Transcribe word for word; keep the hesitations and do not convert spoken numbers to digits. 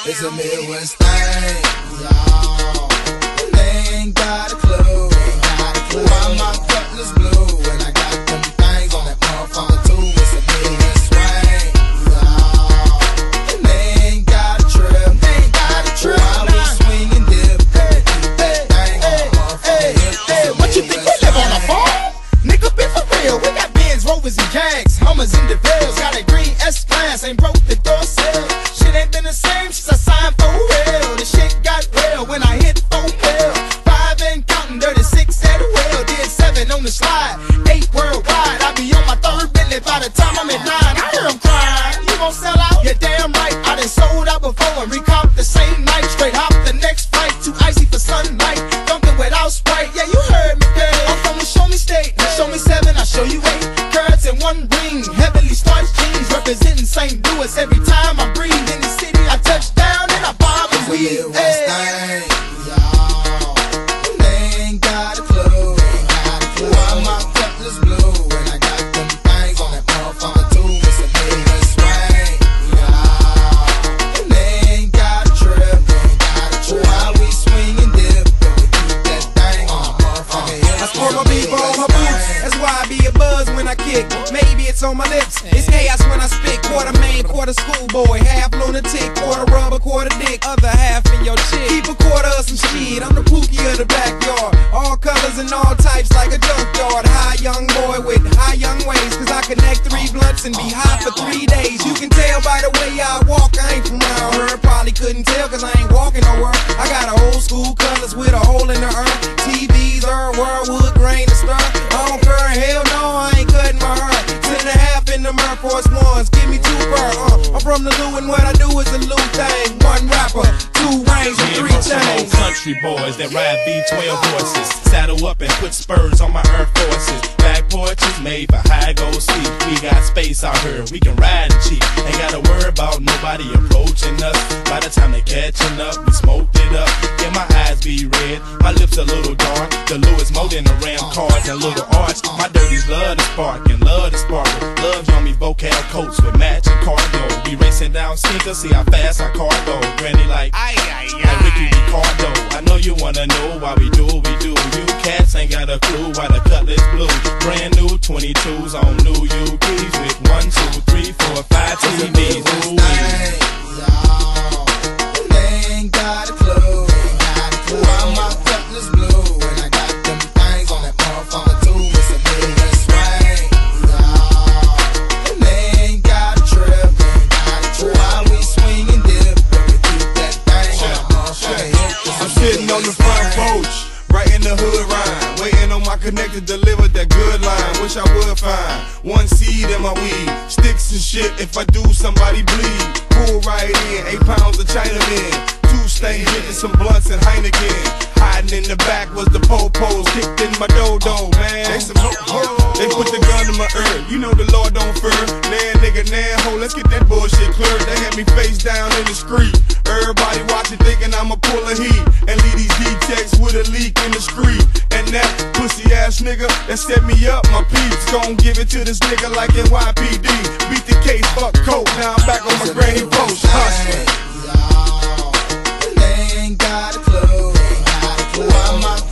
It's a Midwest thing, y'all. They ain't got a clue. Why my cutlass blue? And I got them things on that motherfucker too. It's a Midwest swing, y'all. They ain't got a trip. They ain't got a trip. While we swing and dip, hey, hey, hey, hey, hey. What you think we live on a farm? Nigga, be for real. We got Benz, Rovers, and Jags, Hummers, and DeVille's. Got a green S-Class, ain't broke the door sill. Shit ain't been the same since I signed for real. The shit got real when I hit four mil. Five and counting, dirty six at a wheel. Did seven on the slide, eight worldwide. I be on my third Bentley by the time I'm at nine. I hear 'em crying, you gon' sell out? You're damn right. I done sold out before and recomped the same night. Straight hop the next flight, too icy for sunlight. Dunking without Sprite, yeah, you heard me, girl. I'm from the Show Me State, show me seven, I show you eight. Carrots and one ring, heavily starched jeans, representing Saint Louis every time I breathe. In the city, I touch down and I bomb and weed. Hey. Y'all, they ain't got a clue. Why my cutlass blue? And I got them things on that motherfucker too. It's a Midwest swing, y'all. They ain't got a trip. While we swing and dip, we keep that thing on the motherfucker. I sport my beef on my boots. That's why I be a buzz when I kick. Maybe it's on my lips. It's chaos when I spit. Quarter man, quarter schoolboy, half lunatic, quarter rubber, quarter dick, other half in your chick. Keep a quarter of some shit. I'm the Pookie of the backyard. All colors and all types like a junkyard. High young boy with high young ways. Cause I connect three blunts and be high for three days. You can tell by the way I walk, I ain't from around here. Probably couldn't tell cause I ain't walking nowhere. I got a old school colors with a hole in the earth. T Vs, earn worldwood, grain to stir. I don't care, hell no, I ain't cutting my hair. Ten and a half in the Air Force Ones, give me two per. Uh, I'm from the Lou and what I do is a Lou thing. One rapper, two rings and three chains. Country boys that ride V twelve horses, saddle up and put spurs on my Air Forces. Back porches made for high gold seat. We got space out here, we can ride it cheap. Ain't gotta worry about nobody approaching us. By the time they catching up, we smoked it up. Yeah, my eyes be red, my lips a little dark. The Lewis more than the Ram cars and little arch. My dirties love to spark and love to sparkle. Love on me vocal coats with matching cargo. We racing down sneakers, see how fast our car go. Granny like, ay, ay, ay. Like Ricky Ricardo. I know you wanna know why we do what we do. You cats ain't got a clue why the cutlass blue. Brand new twenty-twos on new U Ps with one, two, three, four, five T Vs. Ooh, y'all, they ain't got a clue. Why my cutlass blue? And I got them things on that motherfucker too. It's a Midwest swing, y'all. They ain't got a trip. While we swing and dip, we keep that thing on the motherfucker. I'm sitting on the front porch, right in the hood rhyme, waiting on my connector to deliver that good line. Wish I would find one seed in my weed, sticks and shit. If I do, somebody bleed. Pull right in, eight pounds of Chinaman, two stains, getting some blunts and Heineken. Hiding in the back was the po-pos, kicked in my dodo, man. They some ho-ho. They put the gun in my ear, you know the Lord don't fear. Nah nigga, nah ho, let's get that bullshit clear. They had me face down in the street. Everybody watching thinking I'ma pull a heat and leave these D-Techs with a leak in the street. And that pussy ass nigga that set me up, my peeps gon' give it to this nigga like N Y P D. Beat the case, fuck coke, now I'm back on my granny post, hustling. Y'all, they ain't got a clue. Why my